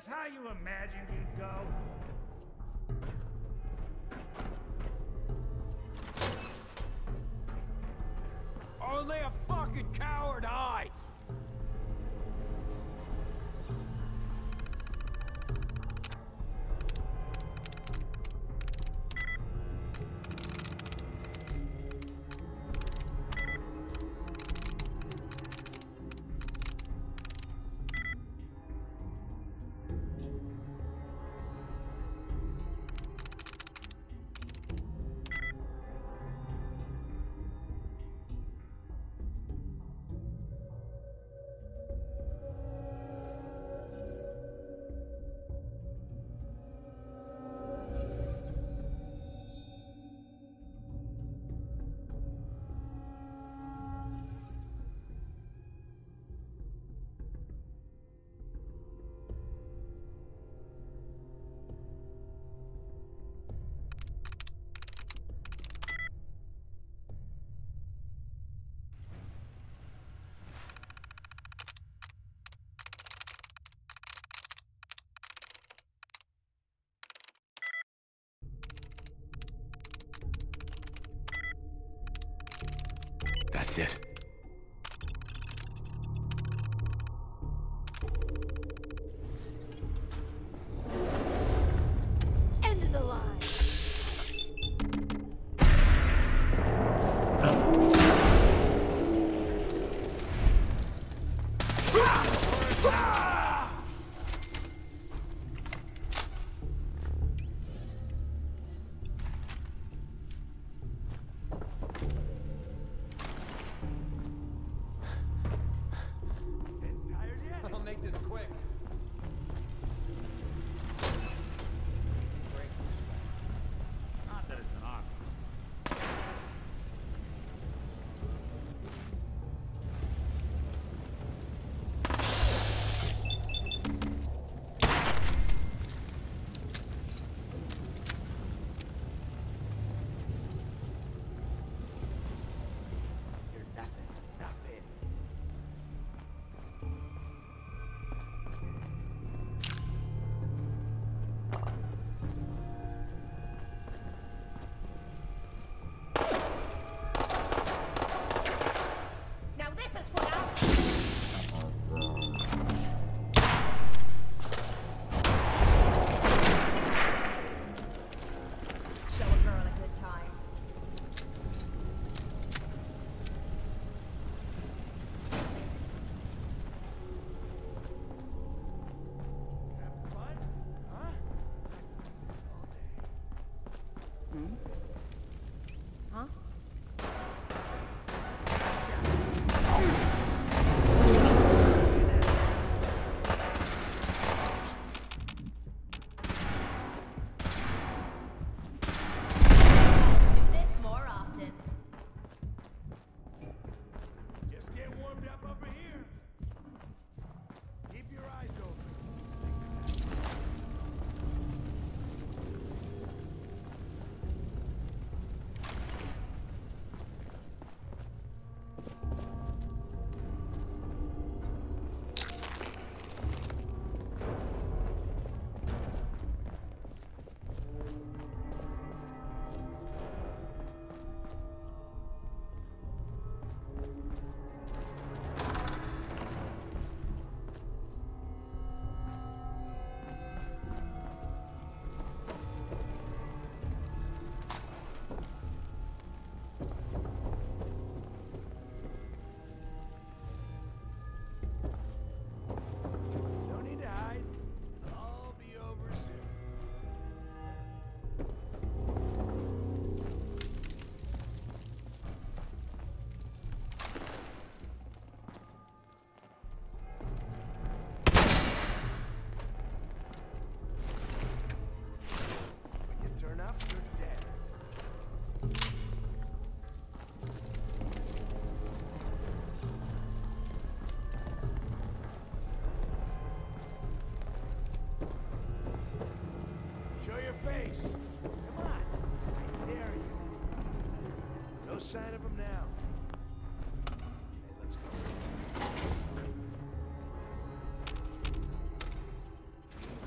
this how you imagined you'd go? Only a fucking coward hides! That's it. End of the line. I'll make this quick. Not that it's an option. You're nothing. Nothing. Now this is what I'm... Show a girl a good time. Having fun? Huh? I could do this all day. Huh? Do this more often. Just get warmed up over here. Keep your eyes open. No need to hide. It'll all be over soon. When you turn up, you're dead. Show your face. Come on. I dare you. No sign of him now. Hey, let's go.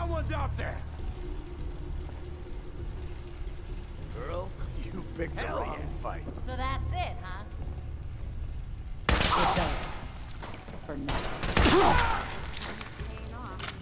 Someone's out there! Girl, you picked the wrong fight. So that's it, huh? It's over. For now. Paying off.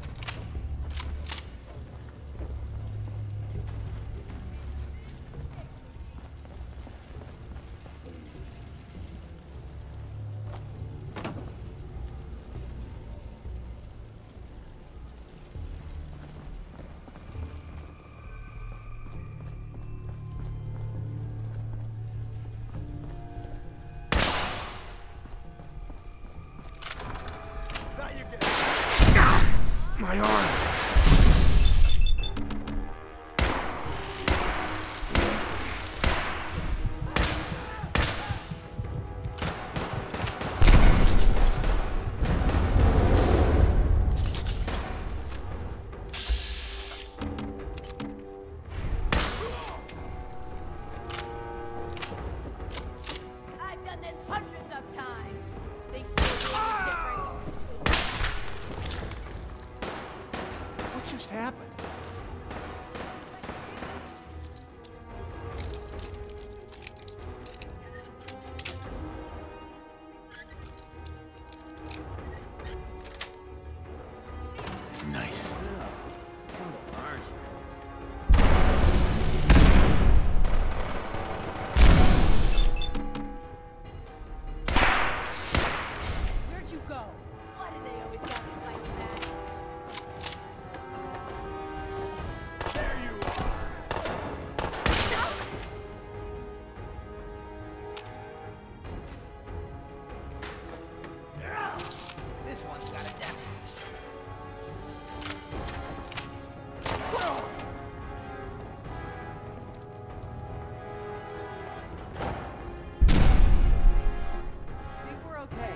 My arm! I've done this hundreds of times. Think different. What just happened? Nice. Where'd you go? Why do they always got me like that? There you are! This one's got a death wish. I think we're okay.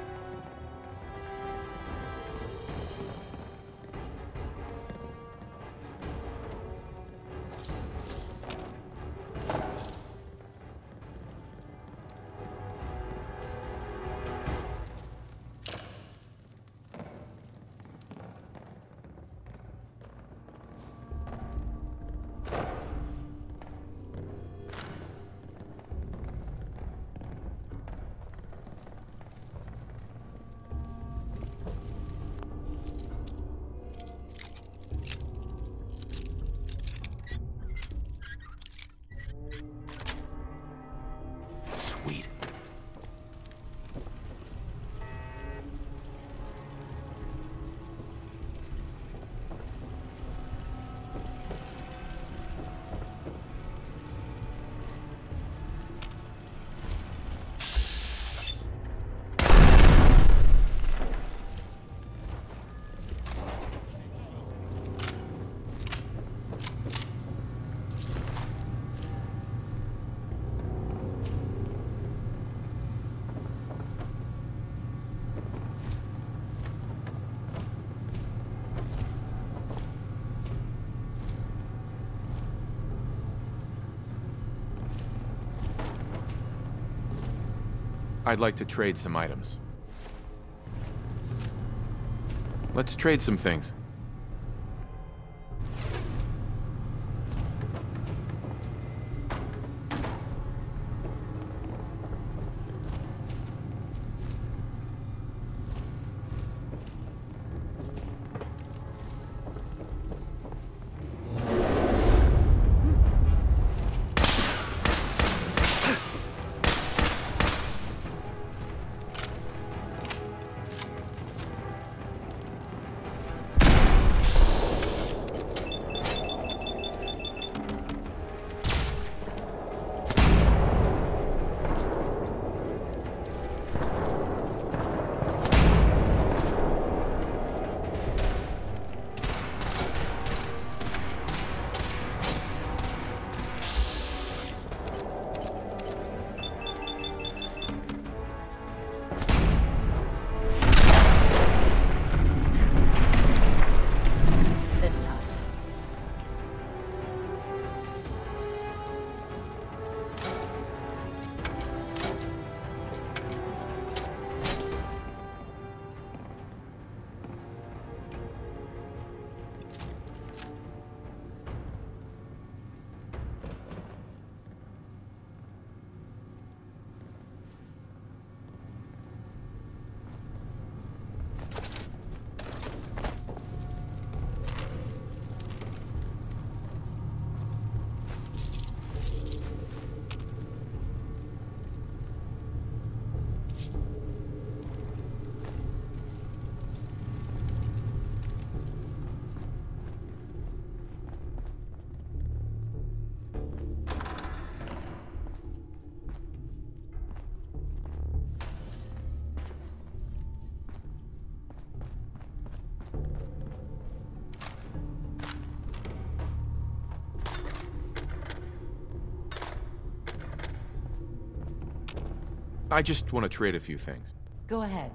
Sweet. I'd like to trade some items. Let's trade some things. I just want to trade a few things. Go ahead.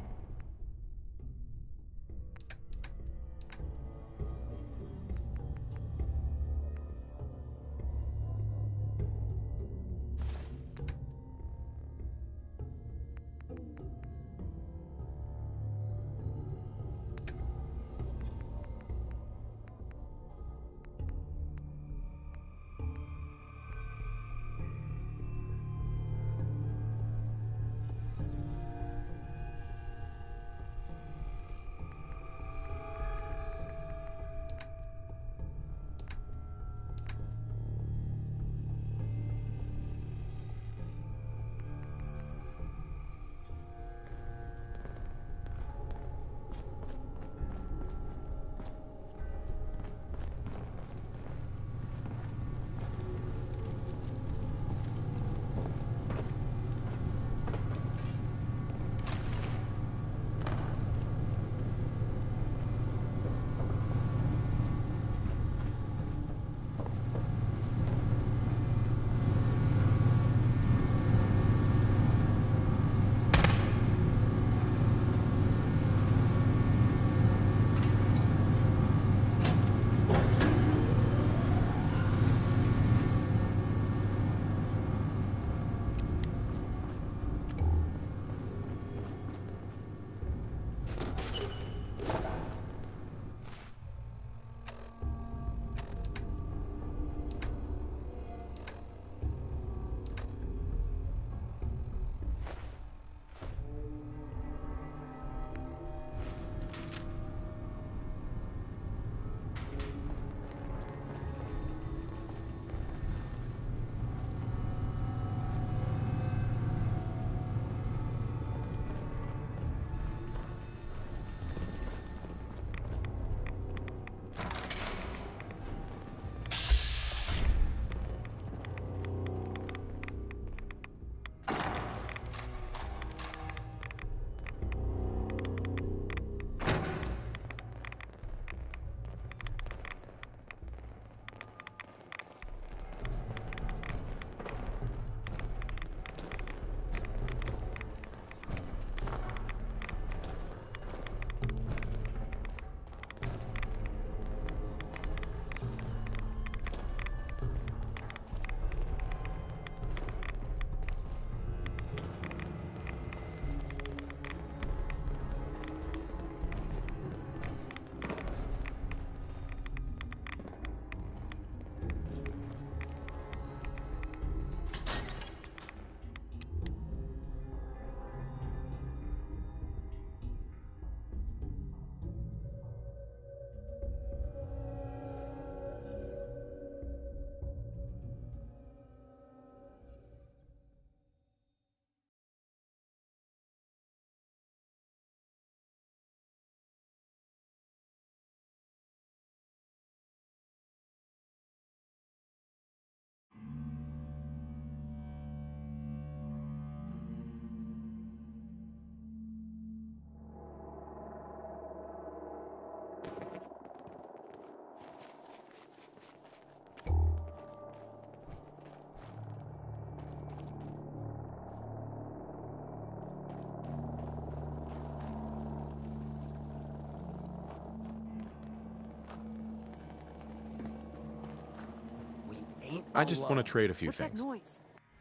I just want to trade a few What's things. that noise?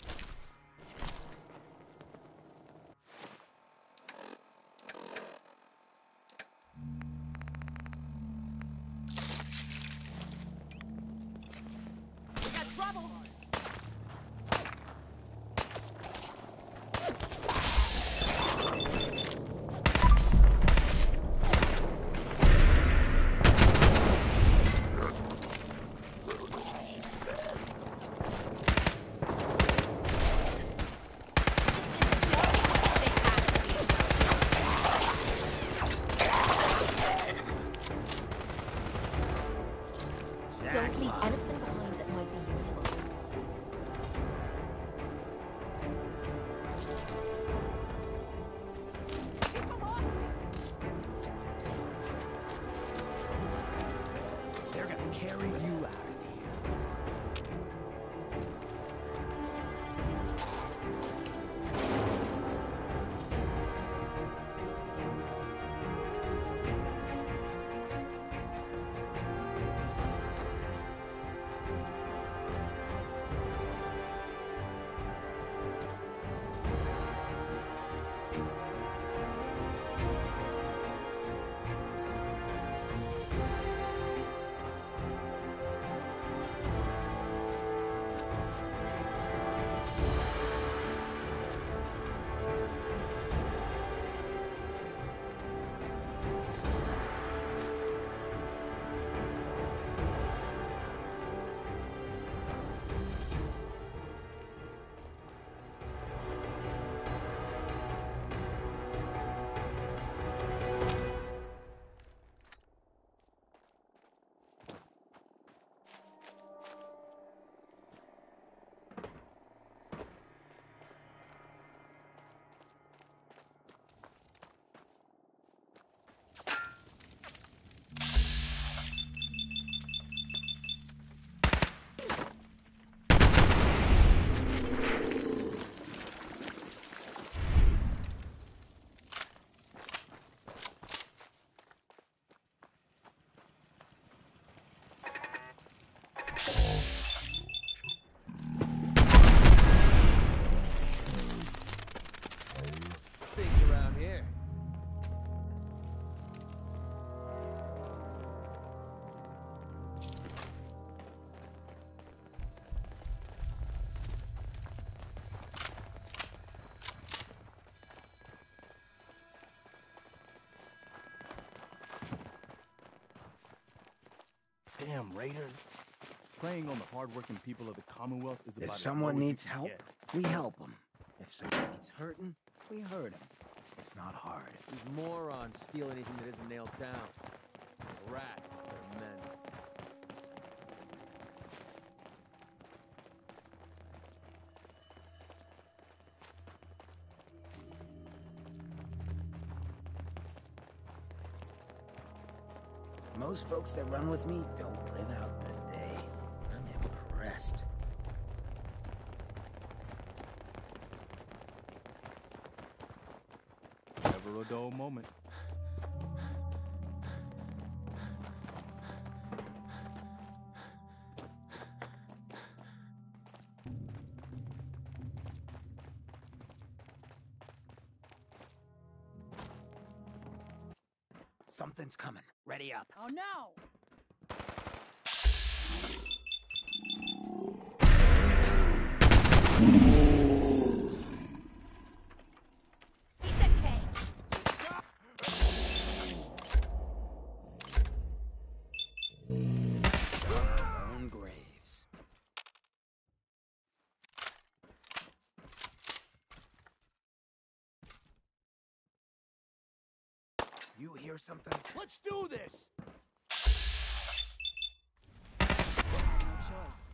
We got trouble. Don't leave anything behind that might be useful. They're gonna carry you out of here. Damn raiders. Preying on the hardworking people of the Commonwealth is about If as someone low as you needs can help, get. we help them. If someone needs hurting, we hurt them. It's not hard. These morons steal anything that isn't nailed down. Rats instead of men. Most folks that run with me don't live out the day. I'm impressed. Never a dull moment. Something's coming. Ready up. Oh no! Piece of cake. Own graves. You hear something? Let's do this! No choice.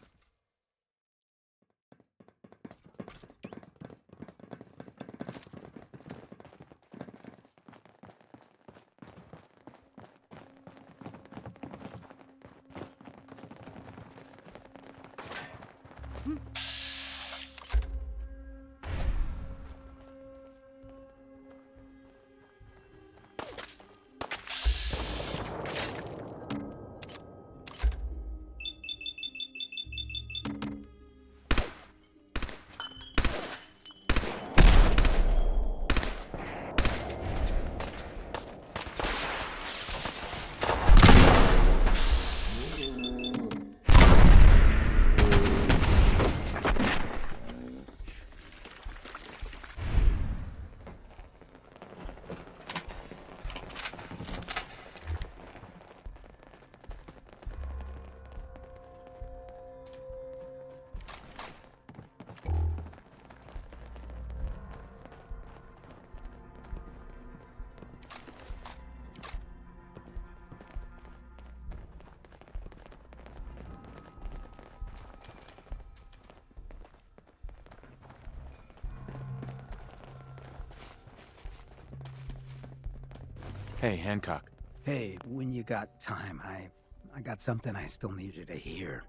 Hey, Hancock. Hey, when you got time, I got something I still need you to hear.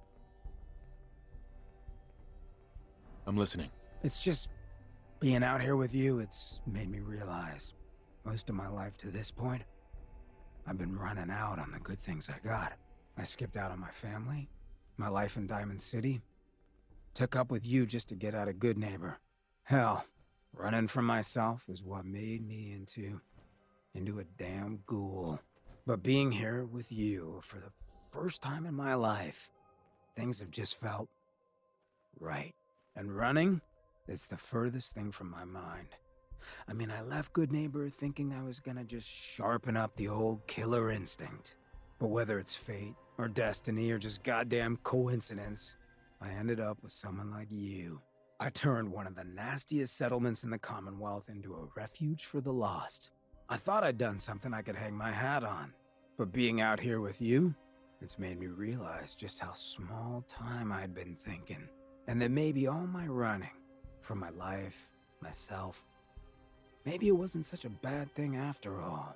I'm listening. It's just being out here with you, it's made me realize most of my life to this point, I've been running out on the good things I got. I skipped out on my family, my life in Diamond City, took up with you just to get out of Good Neighbor. Hell, running from myself is what made me into a damn ghoul. But being here with you for the first time in my life, things have just felt right. And running is the furthest thing from my mind. I mean, I left Good Neighbor thinking I was gonna just sharpen up the old killer instinct. But whether it's fate, or destiny, or just goddamn coincidence, I ended up with someone like you. I turned one of the nastiest settlements in the Commonwealth into a refuge for the lost. I thought I'd done something I could hang my hat on. But being out here with you, it's made me realize just how small time I'd been thinking. And that maybe all my running, from my life, myself, maybe it wasn't such a bad thing after all.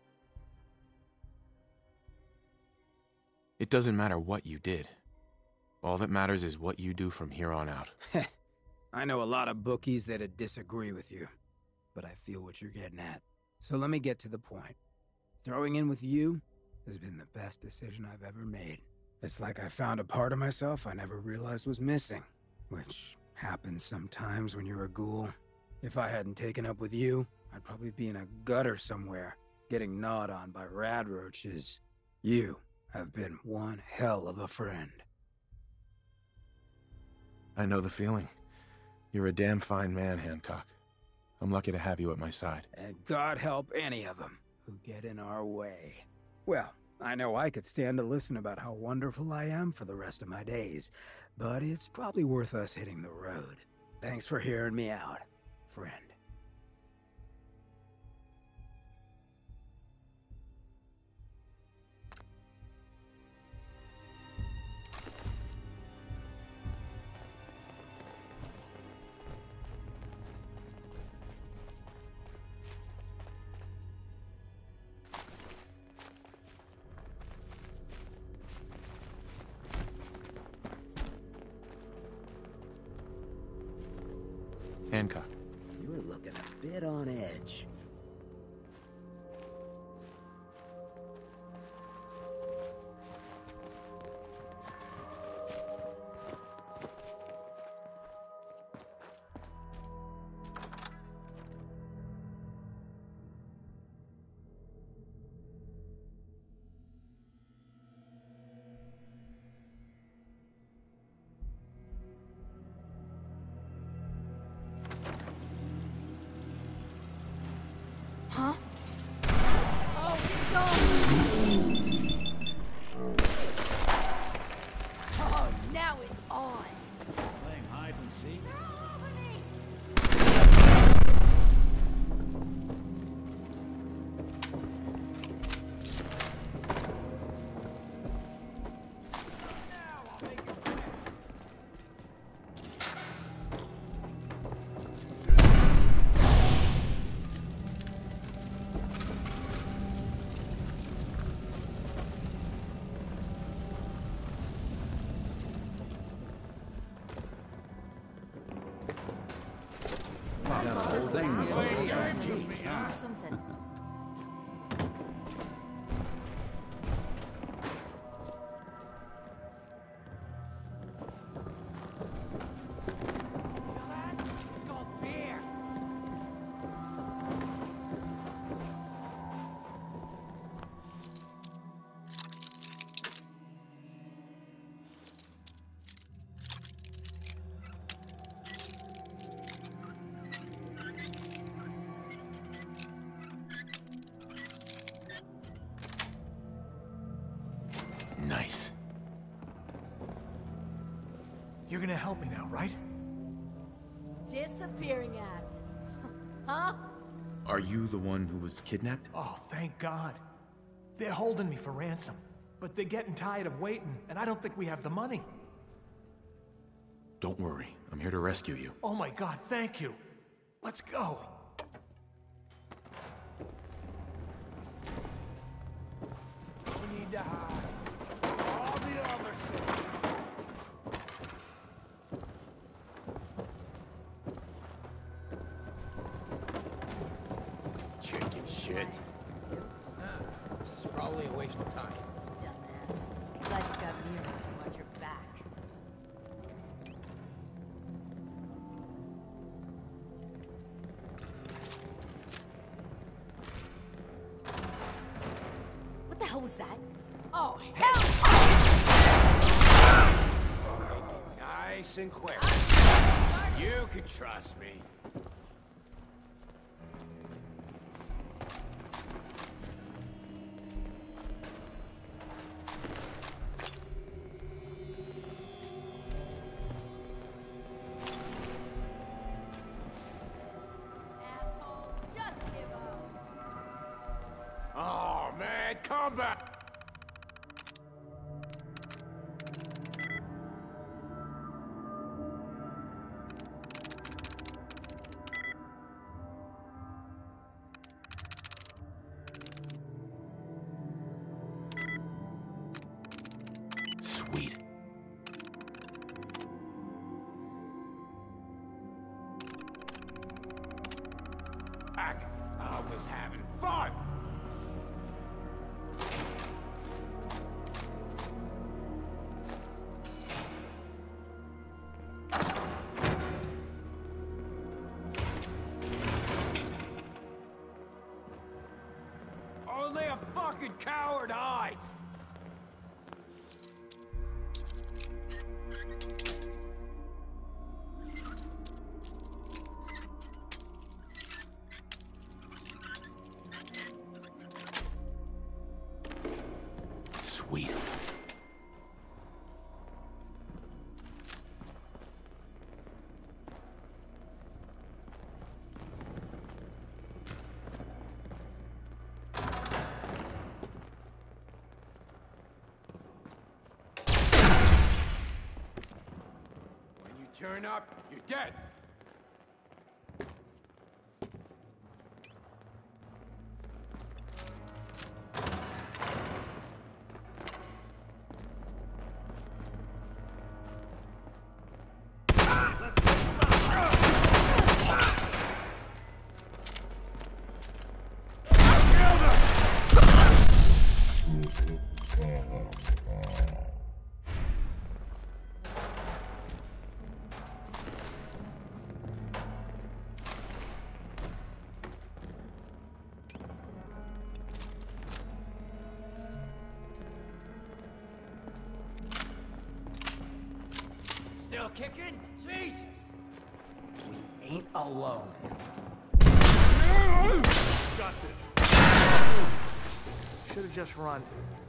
It doesn't matter what you did. All that matters is what you do from here on out. I know a lot of bookies that'd disagree with you, but I feel what you're getting at. So let me get to the point. Throwing in with you has been the best decision I've ever made. It's like I found a part of myself I never realized was missing, which happens sometimes when you're a ghoul. If I hadn't taken up with you, I'd probably be in a gutter somewhere, getting gnawed on by rad roaches. You have been one hell of a friend. I know the feeling. You're a damn fine man, Hancock. I'm lucky to have you at my side. And God help any of them who get in our way. Well, I know I could stand to listen about how wonderful I am for the rest of my days, but it's probably worth us hitting the road. Thanks for hearing me out, friend. Hancock. You're looking a bit on edge. Huh? Oh, get going! Oh, now it's on. Playing hide and seek? They're all over me! Or something. It's called fear. Nice. You're gonna help me now, right? Disappearing act. Huh? Are you the one who was kidnapped? Oh, thank God. They're holding me for ransom, but they're getting tired of waiting, and I don't think we have the money. Don't worry. I'm here to rescue you. Oh my God, thank you. Let's go. We need to hide. All the others. Chicken shit. This is probably a waste of time. Dumbass. Glad you got me around to watch your back. What the hell was that? Oh, hell! Nice and quick. You can trust me. Asshole, just give up. Oh man, come back. Sweet. I was having fun. Only a fucking coward hides. Sweet. When you turn up, you're dead. Still kicking? Jesus! We ain't alone. Got this. Should have just run.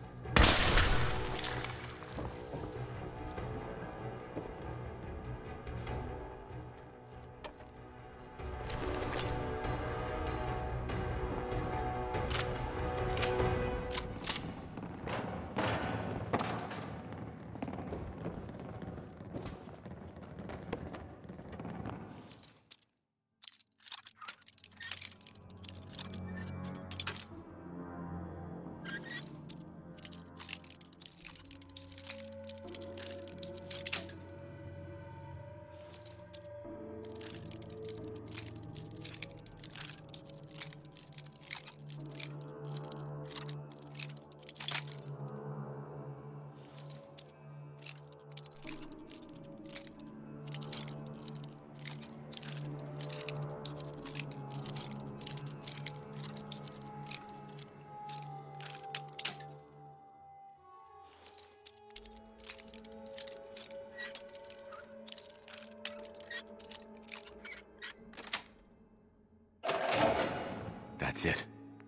That's it.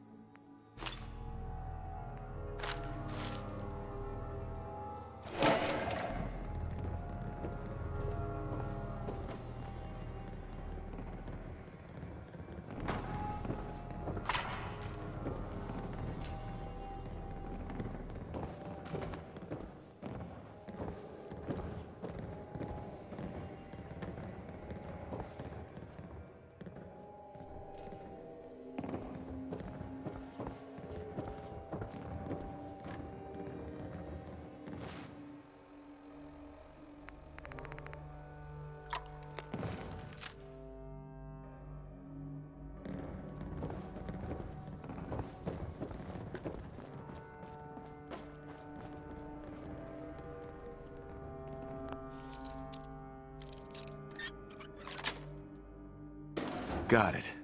Got it.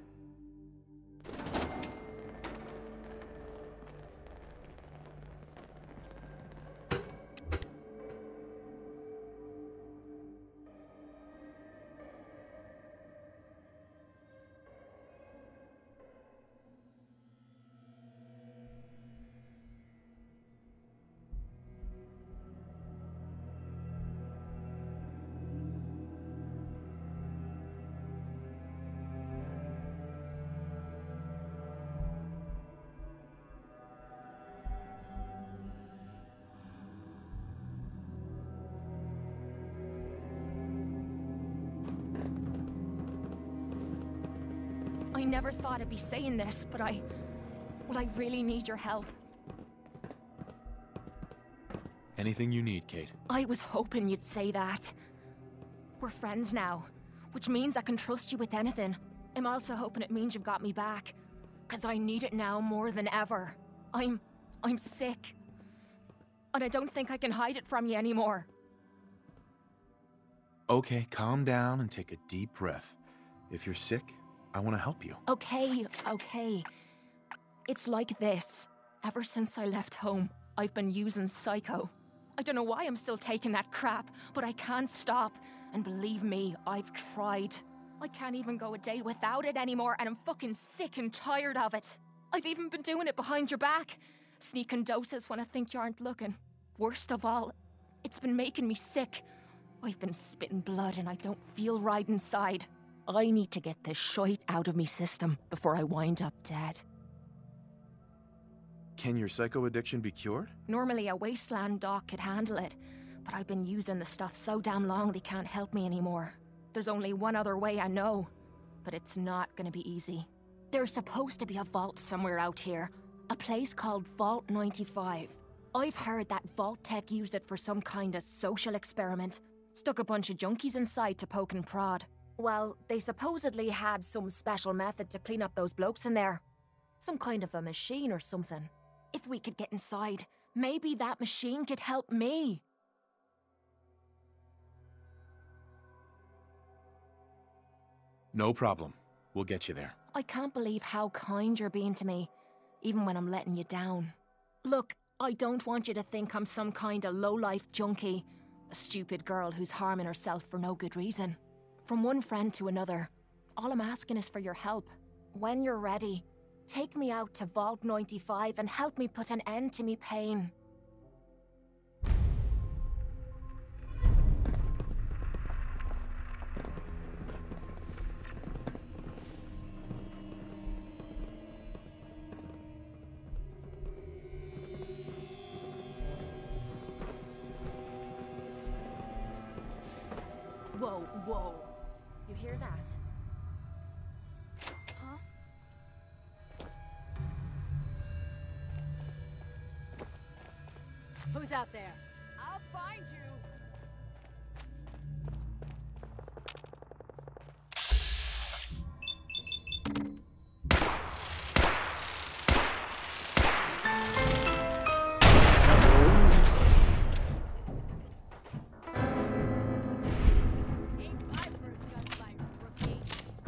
I never thought I'd be saying this, but I really need your help. Anything you need, Kate. I was hoping you'd say that. We're friends now, which means I can trust you with anything. I'm also hoping it means you've got me back, 'cause I need it now more than ever. I'm sick. And I don't think I can hide it from you anymore. Okay, calm down and take a deep breath. If you're sick, I want to help you. Okay. It's like this. Ever since I left home, I've been using Psycho. I don't know why I'm still taking that crap, but I can't stop. And believe me, I've tried. I can't even go a day without it anymore, and I'm fucking sick and tired of it. I've even been doing it behind your back. sneaking doses when I think you aren't looking. Worst of all, it's been making me sick. I've been spitting blood and I don't feel right inside. I need to get this shite out of me system before I wind up dead. Can your psycho addiction be cured? Normally a wasteland doc could handle it, but I've been using the stuff so damn long they can't help me anymore. There's only one other way I know, but it's not gonna be easy. There's supposed to be a vault somewhere out here, a place called Vault 95. I've heard that Vault Tech used it for some kind of social experiment. Stuck a bunch of junkies inside to poke and prod. Well, they supposedly had some special method to clean up those blokes in there. Some kind of a machine or something. If we could get inside, maybe that machine could help me. No problem. We'll get you there. I can't believe how kind you're being to me, even when I'm letting you down. Look, I don't want you to think I'm some kind of low-life junkie, a stupid girl who's harming herself for no good reason. From one friend to another, all I'm asking is for your help. When you're ready, take me out to Vault 95 and help me put an end to me pain. Whoa, whoa. You hear that? Huh? Who's out there? I'll find you. Ain't my first gunfight, rookie.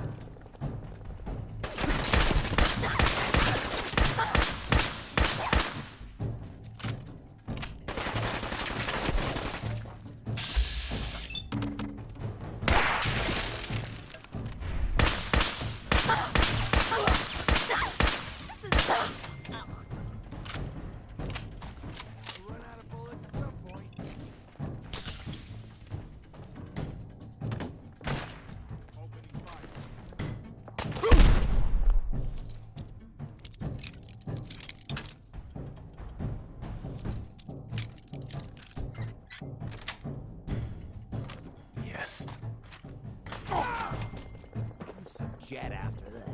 Run out of bullets at some point. Opening fire. Yes. Some jet after that.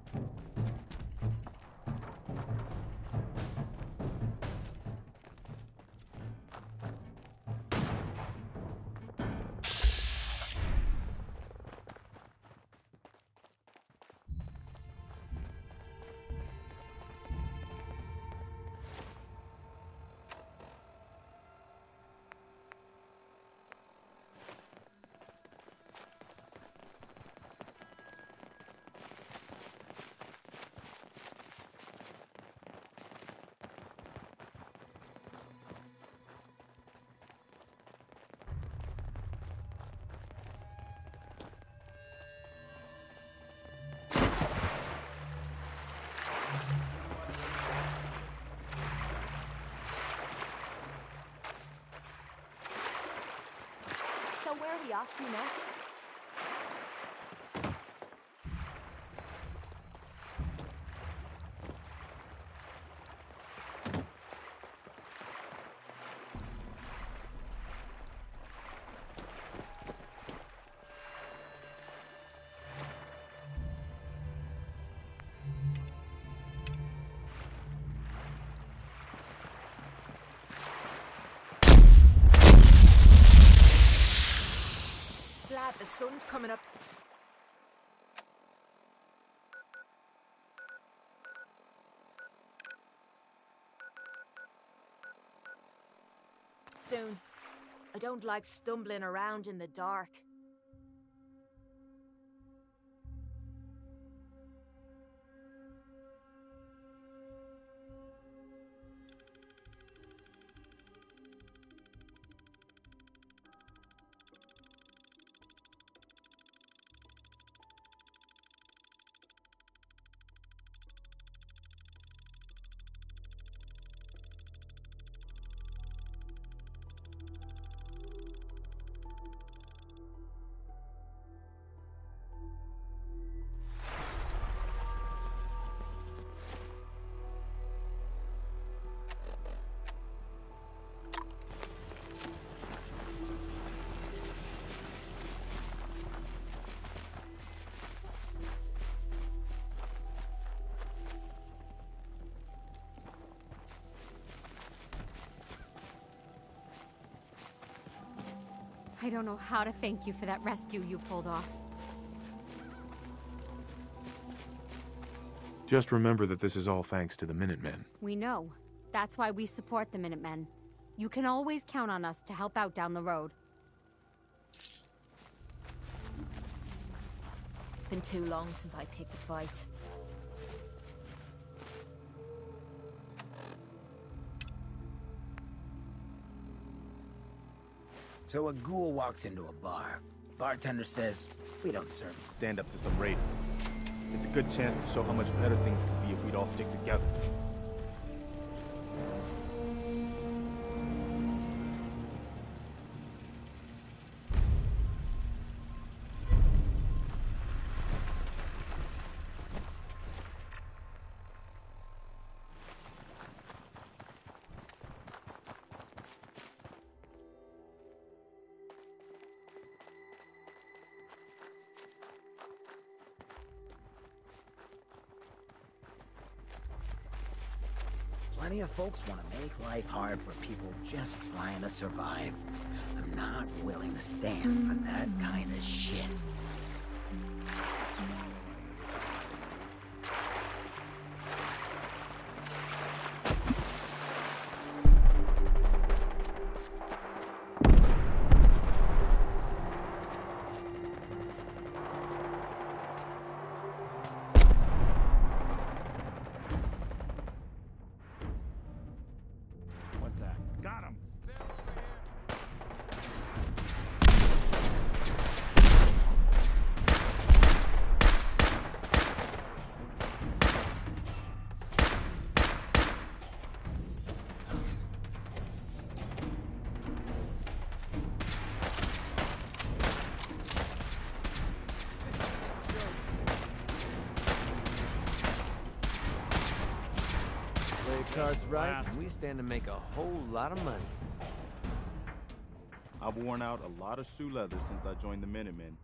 So where are we off to next? Glad the sun's coming up. Soon. I don't like stumbling around in the dark. I don't know how to thank you for that rescue you pulled off. Just remember that this is all thanks to the Minutemen. We know. That's why we support the Minutemen. You can always count on us to help out down the road. Been too long since I picked a fight. So a ghoul walks into a bar. Bartender says, "We don't serve." Stand up to some raiders. It's a good chance to show how much better things could be if we'd all stick together. Plenty of folks want to make life hard for people just trying to survive. I'm not willing to stand for that kind of shit. What's that? Got him. Play cards right, and we stand to make a whole lot of money. I've worn out a lot of shoe leather since I joined the Minutemen.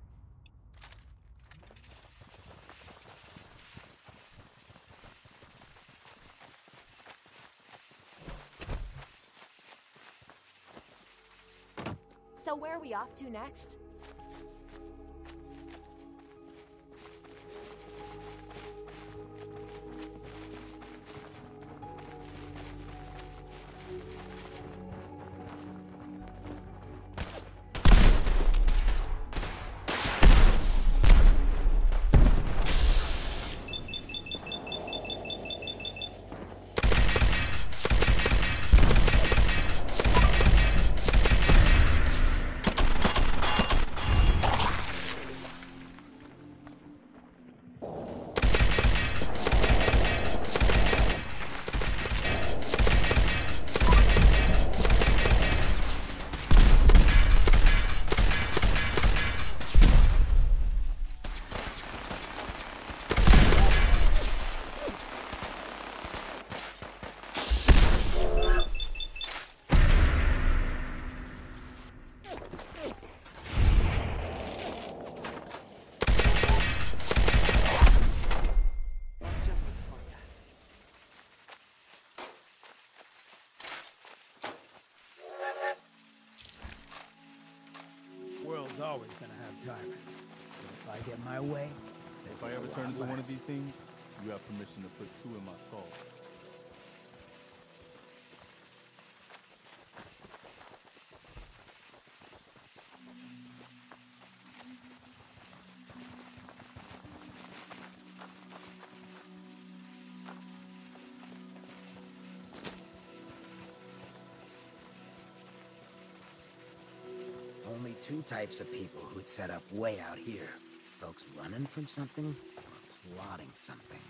So where are we off to next? World's always gonna have tyrants. But if I get my way, If I ever turn into one of these things, you have permission to put 2 in my skull. only two types of people who'd set up way out here. Folks running from something or plotting something.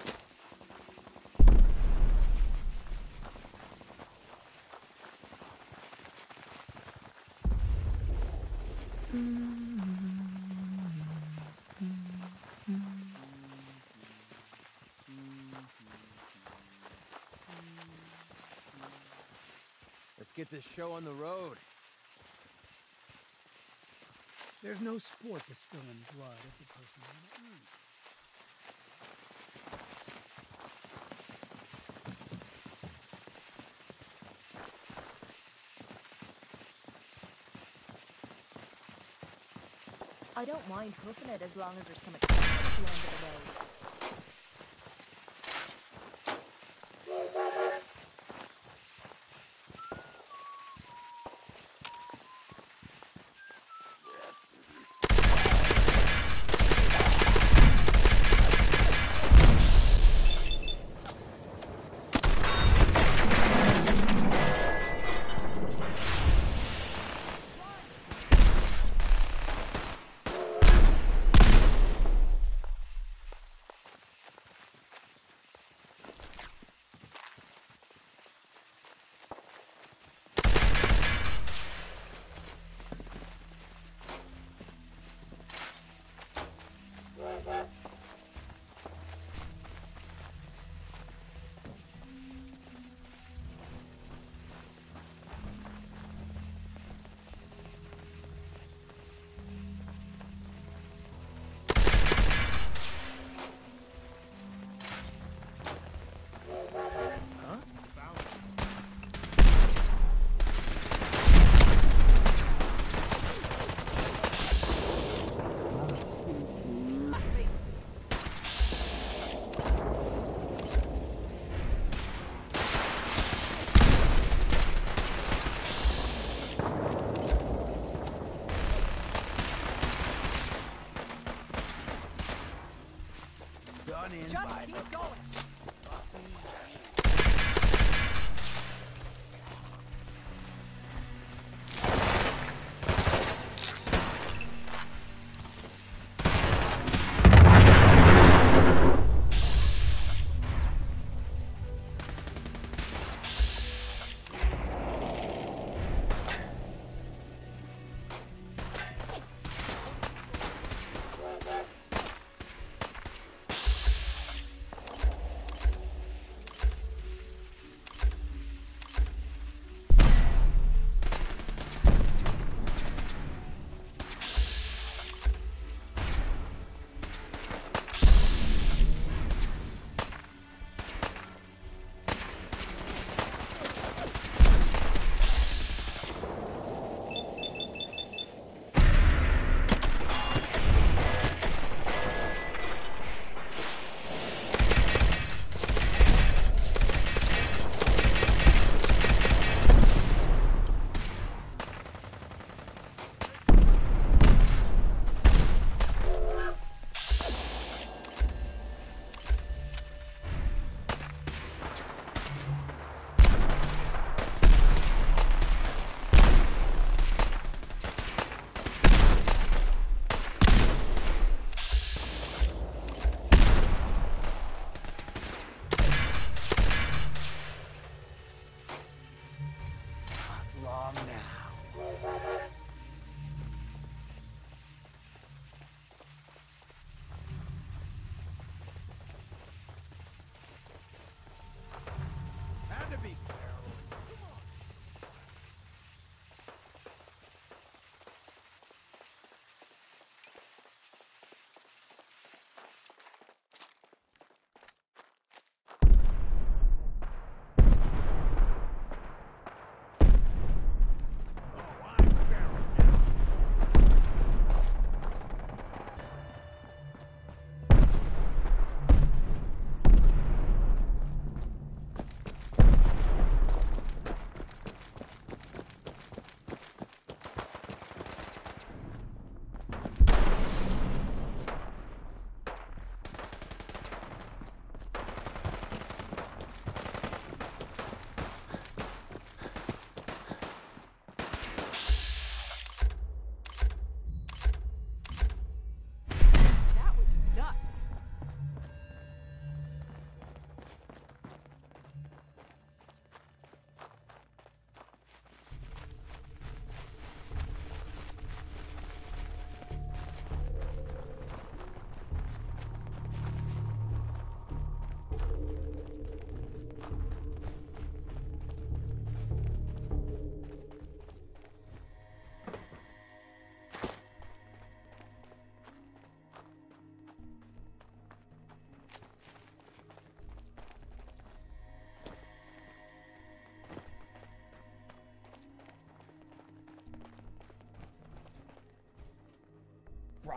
Let's get this show on the road. There's no sport to spilling blood if the person won't earn it. I don't mind hoofing it as long as there's some excitement at the end of the road. Just keep going.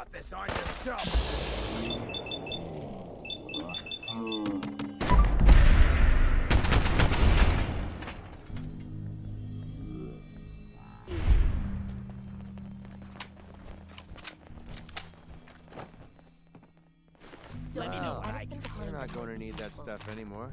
brought this on yourself! Let me know I what I just can. think We're behind not the going to curtain need that before- stuff anymore.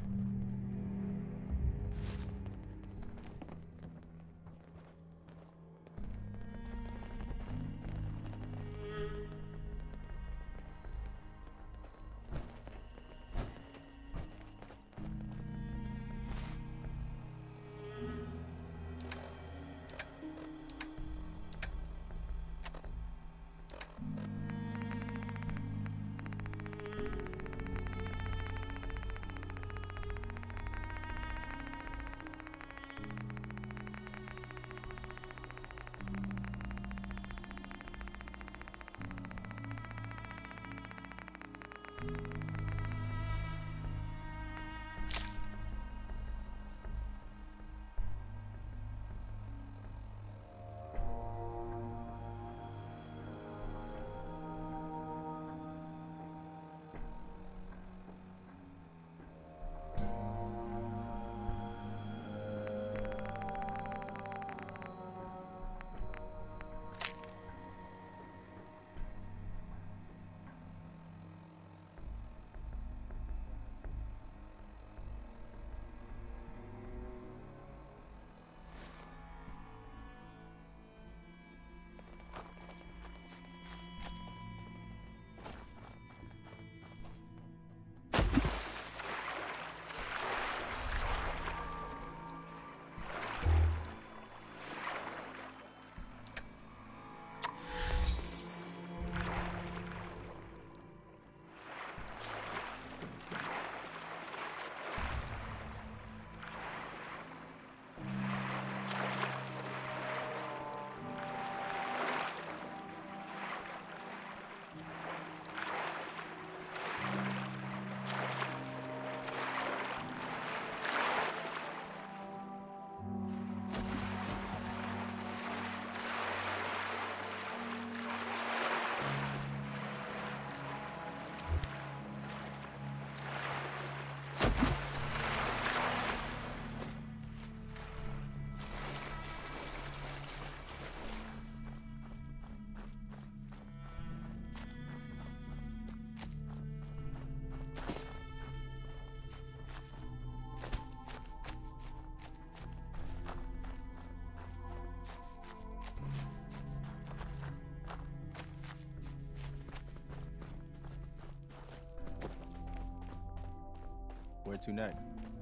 Where to next?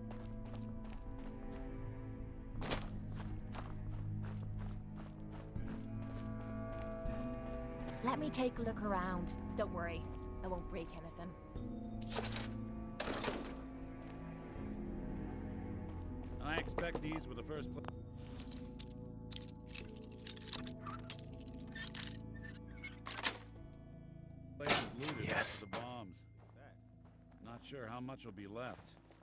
Let me take a look around. Don't worry, I won't break anything. I expect these were the first places looted after the bombs. Not sure how much will be left.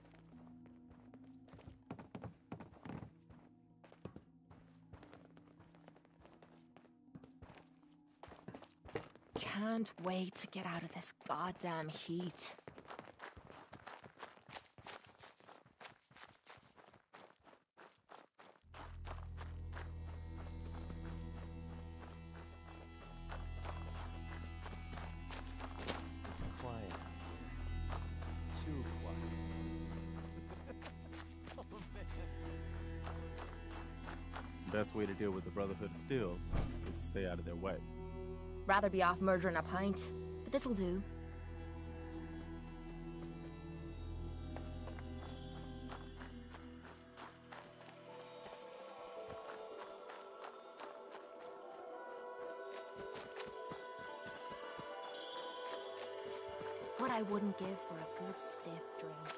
Can't wait to get out of this goddamn heat. It's quiet. Too quiet. Oh, man. Best way to deal with the Brotherhood of Steel is to stay out of their way. Rather be off murdering a pint, but this'll do. What I wouldn't give for a good stiff drink.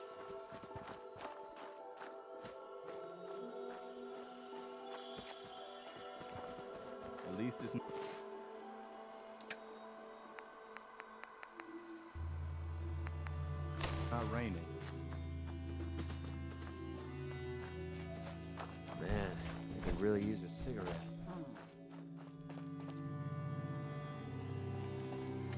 At least it's not raining. Man, I could really use a cigarette.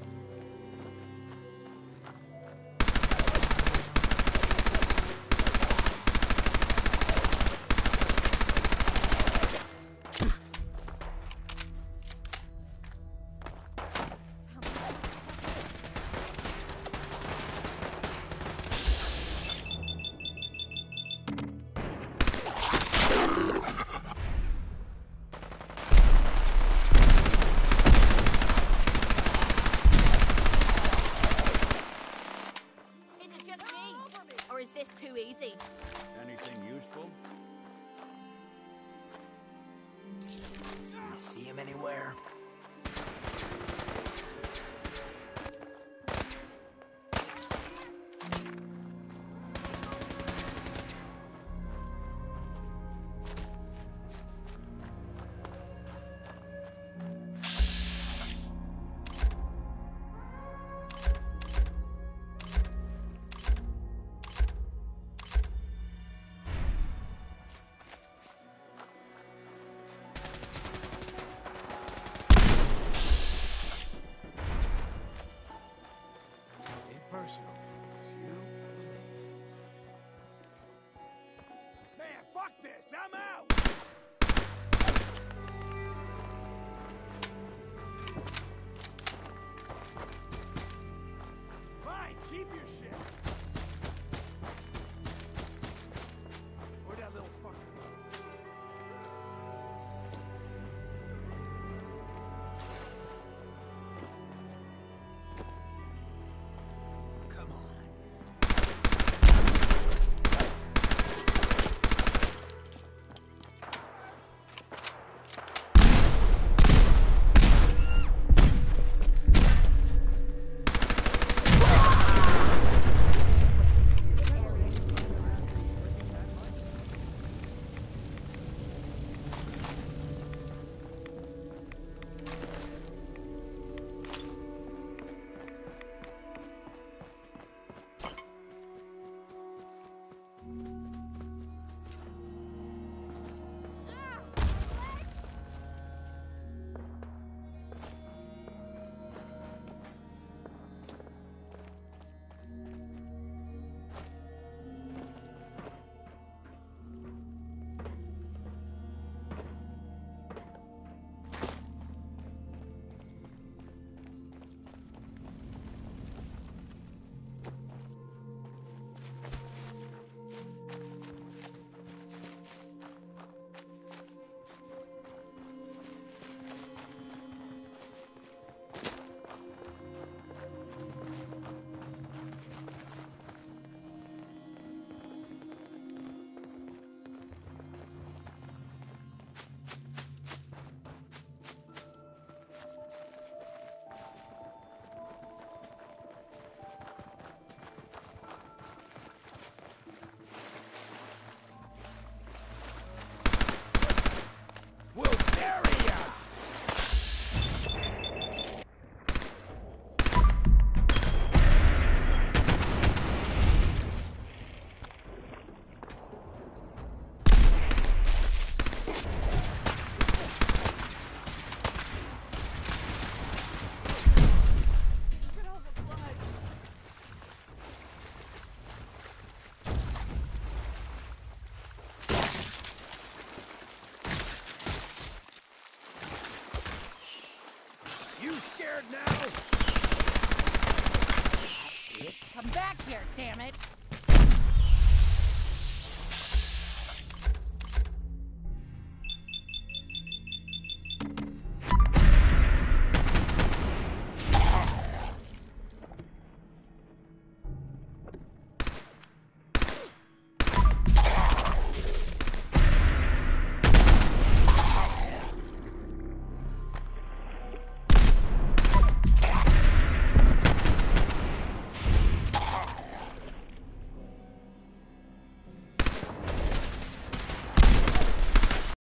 him anywhere. Personal. It's you and me. Man, fuck this! I'm out! Fine, keep your shit. Where'd that little fucker go? Come back here, damn it!